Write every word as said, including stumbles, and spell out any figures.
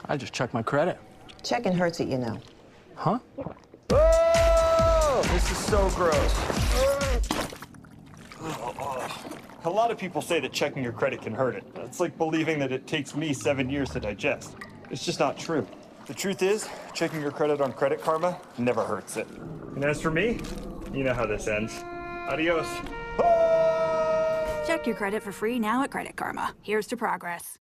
I just checked my credit. Checking hurts it, you know. Huh? Oh, this is so gross. A lot of people say that checking your credit can hurt it. It's like believing that it takes me seven years to digest. It's just not true. The truth is, checking your credit on Credit Karma never hurts it. And as for me, you know how this ends. Adios. Check your credit for free now at Credit Karma. Here's to progress.